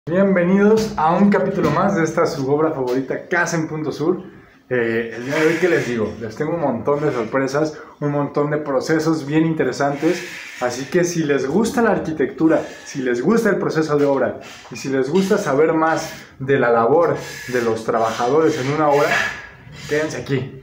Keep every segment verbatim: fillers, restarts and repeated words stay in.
Bienvenidos a un capítulo más de esta su obra favorita, Casa en Punto Sur. Eh, el día de hoy, ¿qué les digo? Les tengo un montón de sorpresas, un montón de procesos bien interesantes. Así que si les gusta la arquitectura, si les gusta el proceso de obra y si les gusta saber más de la labor de los trabajadores en una obra, quédense aquí.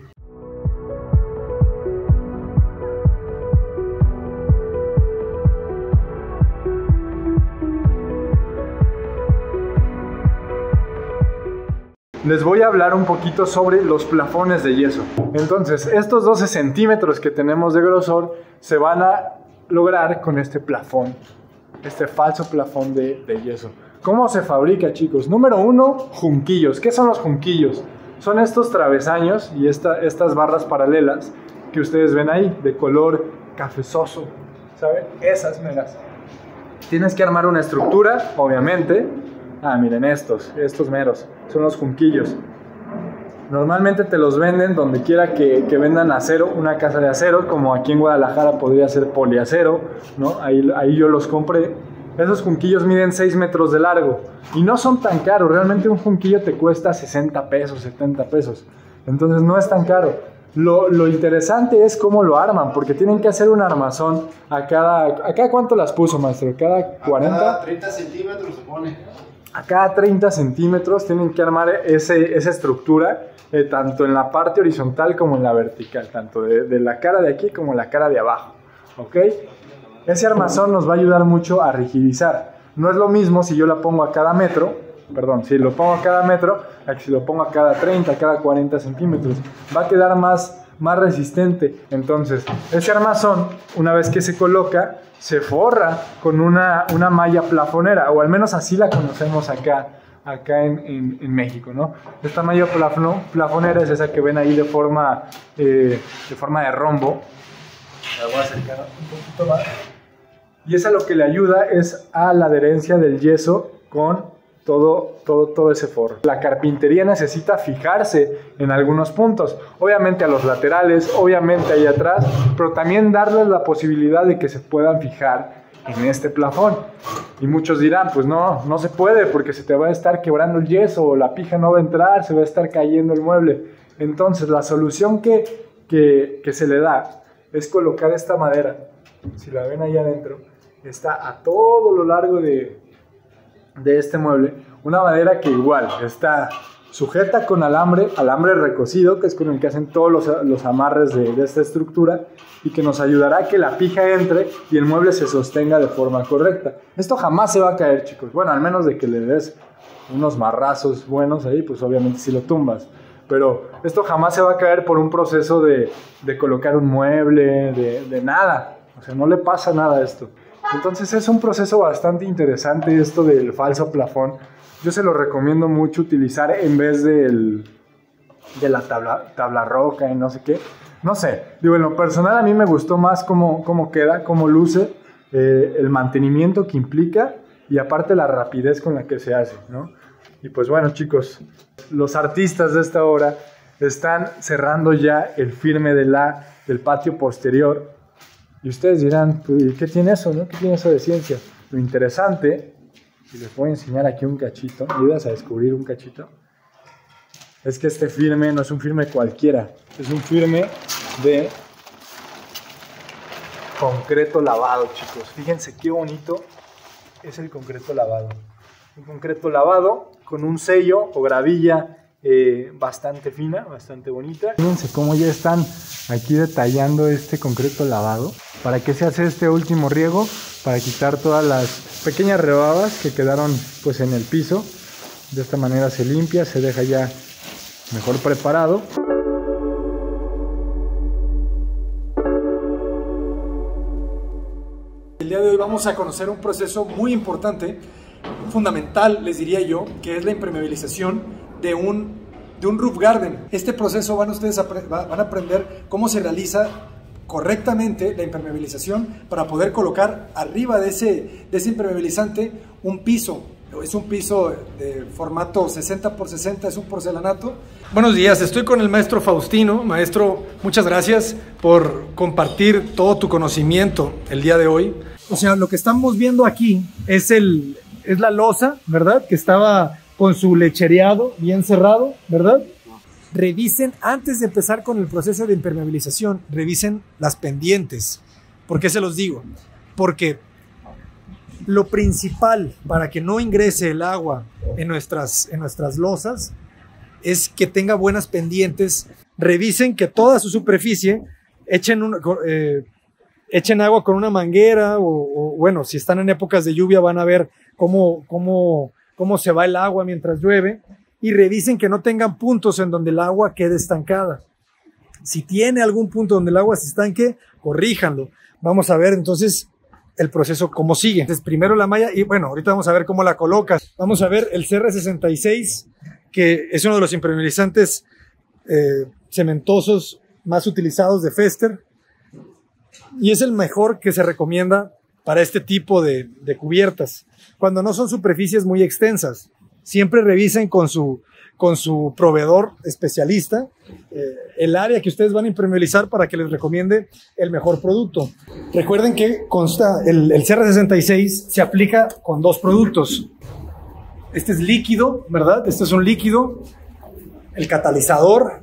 Les voy a hablar un poquito sobre los plafones de yeso. Entonces, estos doce centímetros que tenemos de grosor se van a lograr con este plafón, este falso plafón de, de yeso. ¿Cómo se fabrica, chicos? Número uno, junquillos. ¿Qué son los junquillos? Son estos travesaños y esta, estas barras paralelas que ustedes ven ahí, de color cafezoso, ¿saben? Esas meras. Tienes que armar una estructura, obviamente. Ah, miren estos, estos meros, son los junquillos. Normalmente te los venden donde quiera que, que vendan acero, una casa de acero, como aquí en Guadalajara podría ser poliacero, ¿no? Ahí, ahí yo los compré. Esos junquillos miden seis metros de largo y no son tan caros, realmente un junquillo te cuesta sesenta pesos, setenta pesos, entonces no es tan caro. Lo, lo interesante es cómo lo arman, porque tienen que hacer un armazón a cada... ¿A cada cuánto las puso, maestro? ¿Cada cuarenta? A cada treinta centímetros se pone. A cada treinta centímetros tienen que armar ese, esa estructura, eh, tanto en la parte horizontal como en la vertical, tanto de, de la cara de aquí como la cara de abajo, ¿ok? Ese armazón nos va a ayudar mucho a rigidizar. No es lo mismo si yo la pongo a cada metro, perdón, si lo pongo a cada metro, a que si lo pongo a cada treinta, a cada cuarenta centímetros. Va a quedar más, más resistente. Entonces, ese armazón, una vez que se coloca, se forra con una, una malla plafonera, o al menos así la conocemos acá, acá en, en, en México, ¿no? Esta malla plafno, plafonera es esa que ven ahí de forma, eh, de forma de rombo. La voy a acercar un poquito más. Y esa lo que le ayuda es a la adherencia del yeso con todo, todo, todo ese forro. La carpintería necesita fijarse en algunos puntos, obviamente a los laterales, obviamente ahí atrás, pero también darles la posibilidad de que se puedan fijar en este plafón. Y muchos dirán, pues no, no se puede porque se te va a estar quebrando el yeso o la pija no va a entrar, se va a estar cayendo el mueble. Entonces la solución que, que, que se le da es colocar esta madera, si la ven ahí adentro, está a todo lo largo de... de este mueble, una madera que igual está sujeta con alambre, alambre recocido, que es con el que hacen todos los, los amarres de, de esta estructura y que nos ayudará a que la pija entre y el mueble se sostenga de forma correcta. Esto jamás se va a caer, chicos, bueno, al menos de que le des unos marrazos buenos ahí, pues obviamente si lo tumbas, pero esto jamás se va a caer por un proceso de, de colocar un mueble, de, de nada, o sea, no le pasa nada a esto. Entonces es un proceso bastante interesante esto del falso plafón. Yo se lo recomiendo mucho utilizar en vez del, de la tabla, tabla roca y no sé qué. No sé, digo, en lo personal a mí me gustó más cómo, cómo queda, cómo luce, eh, el mantenimiento que implica y aparte la rapidez con la que se hace, ¿no? Y pues bueno, chicos, los artistas de esta obra están cerrando ya el firme de la, del patio posterior. Y ustedes dirán, ¿qué tiene eso, no? ¿Qué tiene eso de ciencia? Lo interesante, y les voy a enseñar aquí un cachito, ayudas a descubrir un cachito, es que este firme no es un firme cualquiera, es un firme de concreto lavado, chicos. Fíjense qué bonito es el concreto lavado. Un concreto lavado con un sello o gravilla Eh, bastante fina, bastante bonita. Fíjense cómo ya están aquí detallando este concreto lavado. ¿Para qué se hace este último riego? Para quitar todas las pequeñas rebabas que quedaron pues en el piso. De esta manera se limpia, se deja ya mejor preparado. El día de hoy vamos a conocer un proceso muy importante, fundamental les diría yo, que es la impermeabilización de un, de un roof garden. Este proceso van ustedes a, van a aprender cómo se realiza correctamente la impermeabilización para poder colocar arriba de ese, de ese impermeabilizante un piso. Es un piso de formato sesenta por sesenta, es un porcelanato. Buenos días, estoy con el maestro Faustino. Maestro, muchas gracias por compartir todo tu conocimiento el día de hoy. O sea, lo que estamos viendo aquí es el, es la losa, ¿verdad? Que estaba con su lechereado bien cerrado, ¿verdad? Revisen, antes de empezar con el proceso de impermeabilización, revisen las pendientes. ¿Por qué se los digo? Porque lo principal para que no ingrese el agua en nuestras, en nuestras losas es que tenga buenas pendientes. Revisen que toda su superficie echen, un, eh, echen agua con una manguera o, o, bueno, si están en épocas de lluvia van a ver cómo, cómo, cómo se va el agua mientras llueve, y revisen que no tengan puntos en donde el agua quede estancada. Si tiene algún punto donde el agua se estanque, corríjanlo. Vamos a ver entonces el proceso cómo sigue. Entonces, primero la malla y bueno, ahorita vamos a ver cómo la colocas. Vamos a ver el C R sesenta y seis, que es uno de los impermeabilizantes eh, cementosos más utilizados de Fester y es el mejor que se recomienda para este tipo de, de cubiertas. Cuando no son superficies muy extensas, siempre revisen con su, con su proveedor especialista eh, el área que ustedes van a impermeabilizar para que les recomiende el mejor producto. Recuerden que consta el, el C R sesenta y seis se aplica con dos productos. Este es líquido, ¿verdad? Este es un líquido. El catalizador.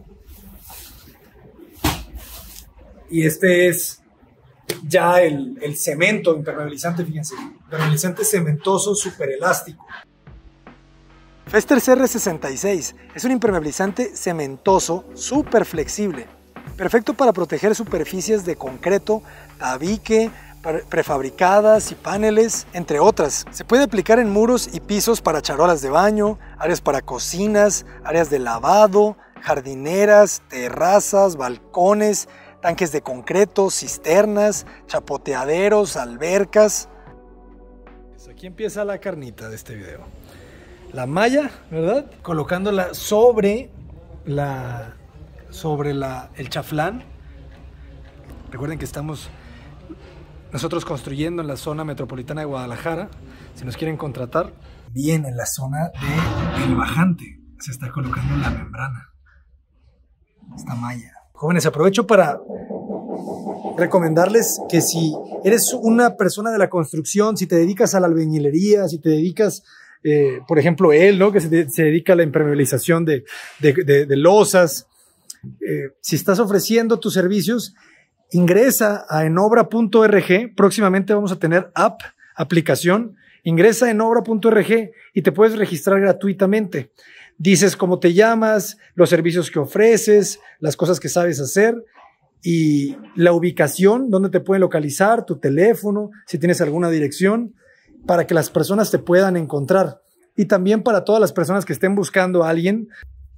Y este es ya el, el cemento impermeabilizante, fíjense. Impermeabilizante cementoso súper elástico. Fester C R sesenta y seis es un impermeabilizante cementoso súper flexible. Perfecto para proteger superficies de concreto, tabique, prefabricadas y paneles, entre otras. Se puede aplicar en muros y pisos para charolas de baño, áreas para cocinas, áreas de lavado, jardineras, terrazas, balcones, tanques de concreto, cisternas, chapoteaderos, albercas. Pues aquí empieza la carnita de este video. La malla, ¿verdad? Colocándola sobre la sobre la, el chaflán. Recuerden que estamos nosotros construyendo en la zona metropolitana de Guadalajara. Si nos quieren contratar, bien en la zona del bajante se está colocando la membrana, esta malla. Jóvenes, aprovecho para recomendarles que si eres una persona de la construcción, si te dedicas a la albañilería, si te dedicas, eh, por ejemplo, él, ¿no? que se, de, se dedica a la impermeabilización de, de, de, de losas, eh, si estás ofreciendo tus servicios, ingresa a enobra punto org. Próximamente vamos a tener app, aplicación. Ingresa a enobra punto org y te puedes registrar gratuitamente. Dices cómo te llamas, los servicios que ofreces, las cosas que sabes hacer y la ubicación, donde te pueden localizar, tu teléfono, si tienes alguna dirección, para que las personas te puedan encontrar. Y también para todas las personas que estén buscando a alguien.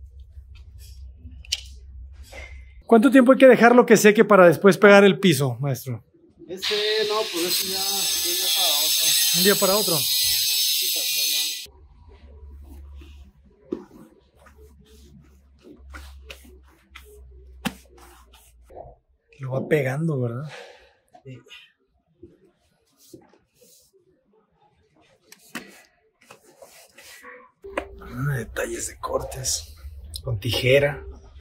¿Cuánto tiempo hay que dejarlo que seque para después pegar el piso, maestro? Este, no, pues eso ya de un día para otro. ¿Un día para otro? Lo va pegando, ¿verdad? Sí. Ah, detalles de cortes con tijera.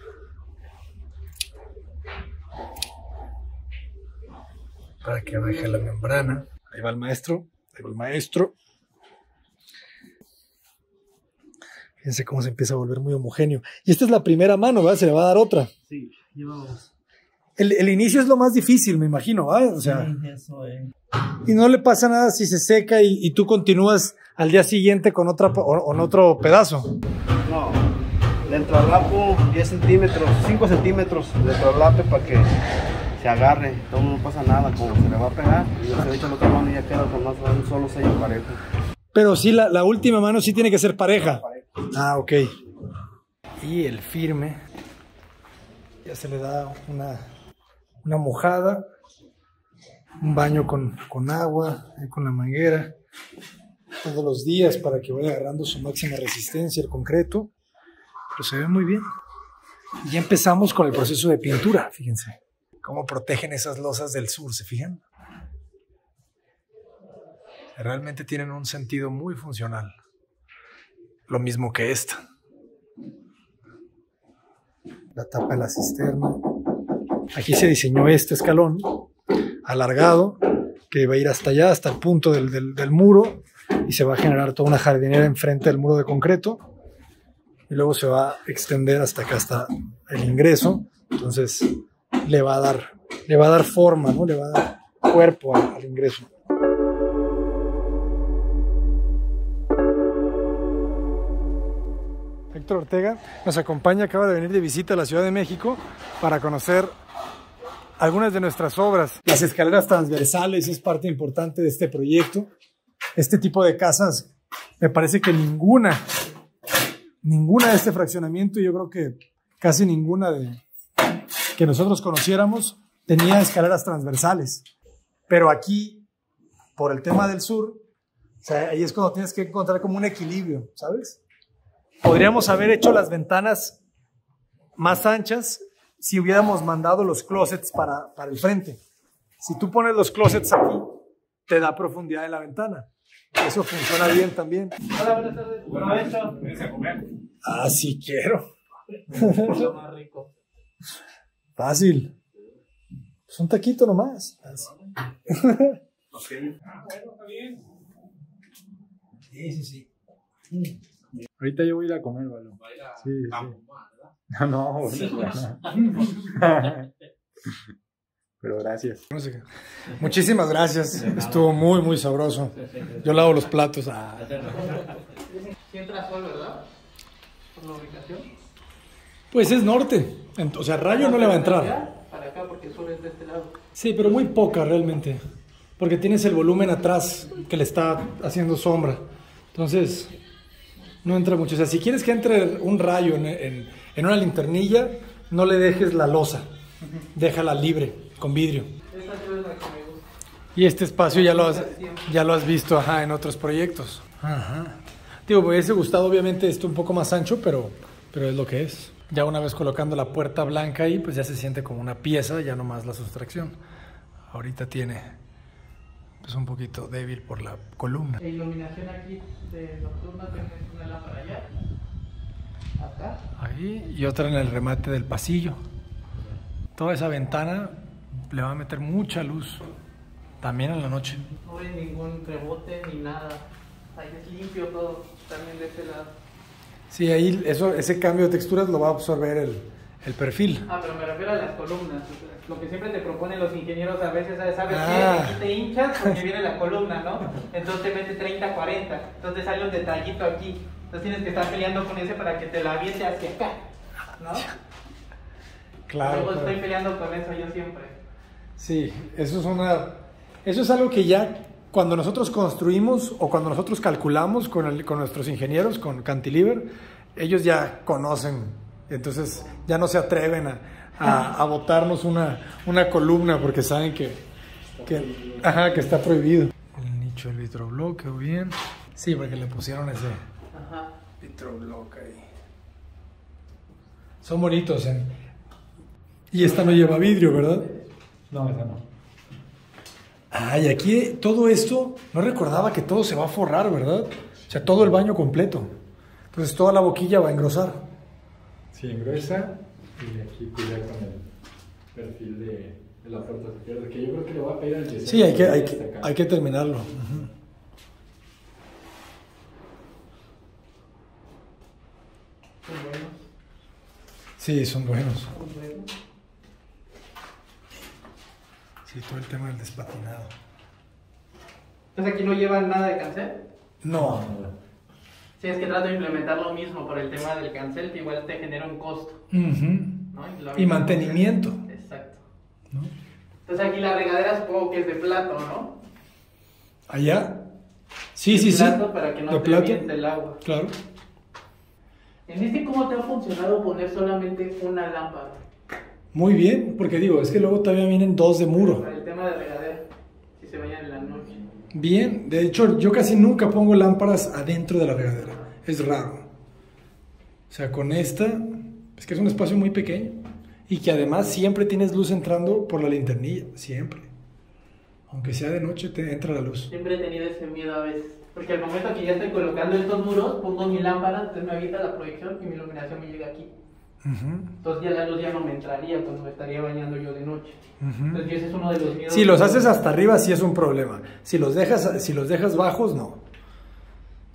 Para que baje la membrana. Ahí va el maestro, ahí va el maestro. Fíjense cómo se empieza a volver muy homogéneo. Y esta es la primera mano, ¿verdad? Se le va a dar otra. Sí, llevamos. El, el inicio es lo más difícil, me imagino, ¿verdad? O sea, Sí, eso es. Y no le pasa nada si se seca y, y tú continúas al día siguiente con otra o, con otro pedazo. No, le entralapo diez centímetros, cinco centímetros de entralape para que se agarre, todo no pasa nada, como se le va a pegar y se le echa la otra mano y ya queda con más un solo sello parejo. Pero sí, la, la última mano sí tiene que ser pareja. Ah, ok. Y el firme, ya se le da una, una mojada, un baño con, con agua, con la manguera, todos los días para que vaya agarrando su máxima resistencia el concreto. Pero se ve muy bien. Y ya empezamos con el proceso de pintura, fíjense. Cómo protegen esas losas del sur, ¿se fijan? Realmente tienen un sentido muy funcional. Lo mismo que esta. La tapa de la cisterna. Aquí se diseñó este escalón alargado que va a ir hasta allá, hasta el punto del, del, del muro. y se va a generar toda una jardinera enfrente del muro de concreto y luego se va a extender hasta acá, hasta el ingreso. Entonces le va a dar, le va a dar forma, ¿no? Le va a dar cuerpo al, al ingreso. Héctor Ortega nos acompaña, acaba de venir de visita a la Ciudad de México para conocer algunas de nuestras obras. Las escaleras transversales es parte importante de este proyecto. Este tipo de casas, me parece que ninguna, ninguna de este fraccionamiento, yo creo que casi ninguna de que nosotros conociéramos, tenía escaleras transversales. Pero aquí, por el tema del sur, o sea, ahí es cuando tienes que encontrar como un equilibrio, ¿sabes? Podríamos haber hecho las ventanas más anchas si hubiéramos mandado los closets para, para el frente. Si tú pones los closets aquí, te da profundidad en la ventana. Eso funciona bien también. Hola, buenas tardes. Bueno, esto. ¿Vienes a comer? Ah, sí quiero. Lo más rico. Fácil. Es un taquito nomás. Ok. Ah, bueno, está bien. Sí, sí, sí. Ahorita yo voy a ir a comer, Balón. Va a ir a Sí, sí. Pampa, ¿verdad? No, bueno. Pero gracias. No sé qué. Muchísimas gracias. Estuvo muy, muy sabroso. Yo lavo los platos. Ah. Sí entra sol, ¿verdad? Por la ubicación. Pues es norte. O sea, rayo no le va a entrar. Para acá, porque el sol es de este lado. Sí, pero muy poca realmente. Porque tienes el volumen atrás que le está haciendo sombra. Entonces, no entra mucho. O sea, si quieres que entre un rayo en, en, en una linternilla, no le dejes la losa. Déjala libre, con vidrio. Esta es la que me gusta. Y este espacio ya lo has, ya lo has visto, ajá, en otros proyectos. Ajá. Digo, me hubiese gustado obviamente esto un poco más ancho, pero, pero es lo que es. Ya una vez colocando la puerta blanca ahí, pues ya se siente como una pieza, ya no más la sustracción. Ahorita tiene pues un poquito débil por la columna. La iluminación aquí de nocturna, tienes una lámpara allá. Acá. Ahí y otra en el remate del pasillo. Toda esa ventana le va a meter mucha luz, también en la noche. No ves ningún rebote ni nada. Ahí es limpio todo, también de este lado. Sí, ahí eso, ese cambio de texturas lo va a absorber el, el perfil. Ah, pero me refiero a las columnas. Lo que siempre te proponen los ingenieros a veces, ¿sabes, ¿sabes Ah. qué? Aquí te hinchas porque viene la columna, ¿no? Entonces te mete treinta, cuarenta. Entonces sale un detallito aquí. Entonces tienes que estar peleando con ese para que te la aviente hacia acá, ¿no? Claro. Luego claro. estoy peleando con eso yo siempre. Sí, eso es una, eso es algo que ya cuando nosotros construimos o cuando nosotros calculamos con, el, con nuestros ingenieros, con Cantilever, ellos ya conocen, entonces ya no se atreven a, a, a botarnos una, una columna porque saben que, que, ajá, que está prohibido. El nicho del vitroblock, quedó bien. Sí, porque le pusieron ese Ajá. vitroblock ahí. Son bonitos, ¿eh? Y esta no lleva vidrio, ¿verdad? No, esa no. Ay, aquí todo esto, no recordaba que todo se va a forrar, ¿verdad? O sea, todo el baño completo. Entonces toda la boquilla va a engrosar. Sí, engruesa y aquí cuida con el perfil de, de la puerta superior, que yo creo que le voy a pedir al yeso. Sí, hay que, hay que, hay que terminarlo. Uh-huh. Son buenos. Sí, son buenos. Son buenos. Sí, todo el tema del despatinado. Entonces aquí no llevan nada de cancel. No. Sí, es que trato de implementar lo mismo por el tema del cancel, que igual te genera un costo, Uh-huh. ¿no? Y, la Y mantenimiento. Exacto. ¿No? Entonces aquí la regadera supongo que es de plato, ¿no? Allá. Sí, De sí, sí. plato para que no De te plato. reviente el agua. Claro. En este, ¿cómo te ha funcionado poner solamente una lámpara? Muy bien, porque digo, es que luego todavía vienen dos de muro. Para el tema de regadera, si se vayan en la noche. Bien, de hecho yo casi nunca pongo lámparas adentro de la regadera, es raro. O sea, con esta, es que es un espacio muy pequeño y que además siempre tienes luz entrando por la linternilla, siempre. Aunque sea de noche te entra la luz. Siempre he tenido ese miedo a veces, porque al momento que ya estoy colocando estos muros, pongo mi lámpara, entonces me avienta la proyección y mi iluminación me llega aquí. Uh-huh. Entonces ya la luz ya no me entraría cuando me estaría bañando yo de noche. Uh-huh. Entonces ese es uno de los miedos. Si los haces hasta arriba sí es un problema. Si los dejas, si los dejas bajos, no.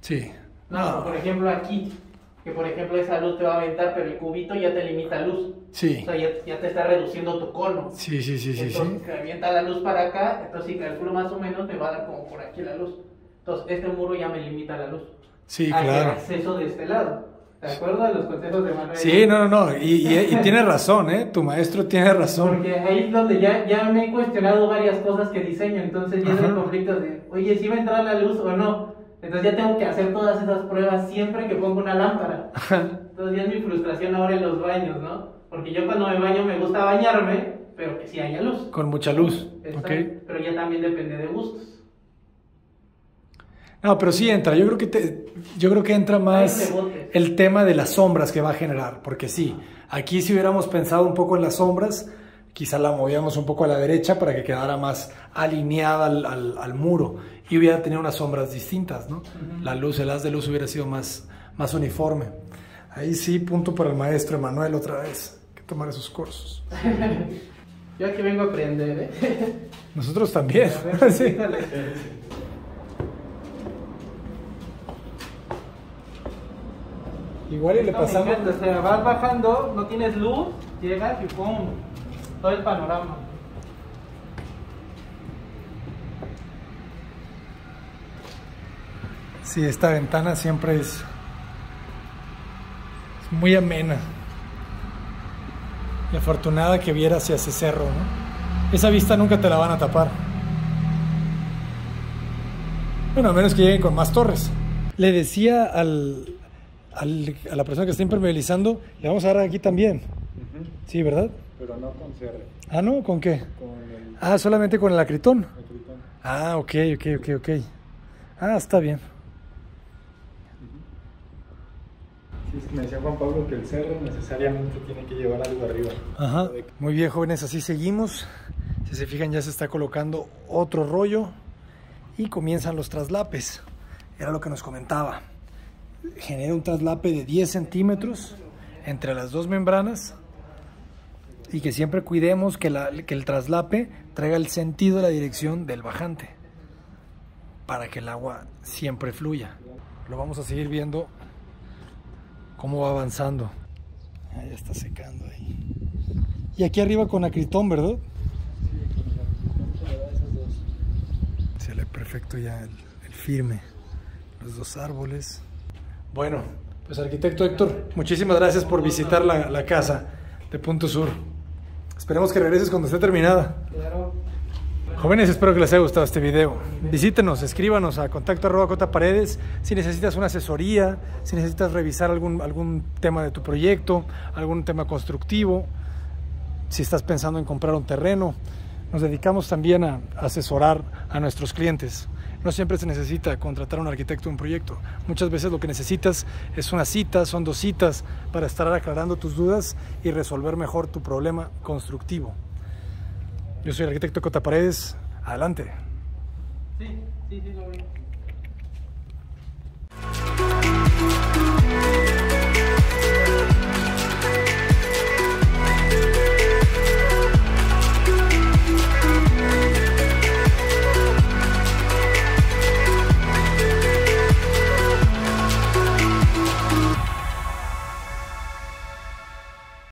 Sí. No, por ejemplo aquí, que por ejemplo esa luz te va a aventar, pero el cubito ya te limita luz. Sí. O sea, ya, ya te está reduciendo tu cono. Sí, sí, sí, sí. Entonces, sí. que avienta la luz para acá, entonces si calculo más o menos me va a dar como por aquí la luz. Entonces, este muro ya me limita la luz. Sí, Hacia claro. el acceso de este lado. ¿De acuerdo a los consejos de Manuel? Sí, no, no, no. Y, y, y tiene razón, ¿eh? Tu maestro tiene razón. Porque ahí es donde ya, ya me he cuestionado varias cosas que diseño. Entonces ya es el conflicto de, oye, ¿sí va a entrar la luz o no? Entonces ya tengo que hacer todas esas pruebas siempre que pongo una lámpara. Entonces ya es mi frustración ahora en los baños, ¿no? Porque yo cuando me baño me gusta bañarme, pero que sí haya luz. Con mucha luz. Exacto. Ok. Pero ya también depende de gustos. No, pero sí entra. Yo creo que te, yo creo que entra más el tema de las sombras que va a generar, porque sí, aquí si hubiéramos pensado un poco en las sombras, quizá la movíamos un poco a la derecha para que quedara más alineada al, al, al muro y hubiera tenido unas sombras distintas, ¿no? Uh-huh. La luz, el haz de luz hubiera sido más, más uniforme. Ahí sí, punto para el maestro Emanuel otra vez, hay que tomar esos cursos. Yo aquí vengo a aprender, ¿eh? Nosotros también. Ver, sí. Igual y le pasamos. Me encanta, o sea, vas bajando, no tienes luz, llegas y pum, todo el panorama. Sí, esta ventana siempre es, es muy amena. Y afortunada que viera hacia ese cerro, ¿no? Esa vista nunca te la van a tapar. Bueno, a menos que lleguen con más torres. Le decía al, al, a la persona que está impermeabilizando, le vamos a dar aquí también. Uh-huh. Sí, ¿verdad? Pero no con C R. Ah, ¿no? ¿Con qué? Con el... Ah, solamente con el acritón. acritón. Ah, ok, ok, ok, ok. Ah, está bien. Sí, me decía Juan Pablo que el cerro necesariamente tiene que llevar algo arriba. Ajá. Muy bien, jóvenes, así seguimos. Si se fijan, ya se está colocando otro rollo y comienzan los traslapes. Era lo que nos comentaba. Genera un traslape de diez centímetros entre las dos membranas y que siempre cuidemos que, la, que el traslape traiga el sentido de la dirección del bajante para que el agua siempre fluya. Lo vamos a seguir viendo cómo va avanzando. Ah, ya está secando ahí. Y aquí arriba con acritón, ¿verdad? Sí, con el acritón se le da esas dos. Se le perfecto ya el, el firme. Los dos árboles. Bueno, pues arquitecto Héctor, muchísimas gracias por visitar la, la casa de Punto Sur. Esperemos que regreses cuando esté terminada. Claro. Jóvenes, espero que les haya gustado este video. Visítenos, escríbanos a contacto arroba cotaparedes si necesitas una asesoría, si necesitas revisar algún, algún tema de tu proyecto, algún tema constructivo, si estás pensando en comprar un terreno. Nos dedicamos también a asesorar a nuestros clientes. No siempre se necesita contratar a un arquitecto de un proyecto. Muchas veces lo que necesitas es una cita, son dos citas para estar aclarando tus dudas y resolver mejor tu problema constructivo. Yo soy el arquitecto Cotaparedes. Adelante. Sí, sí, sí, lo vi.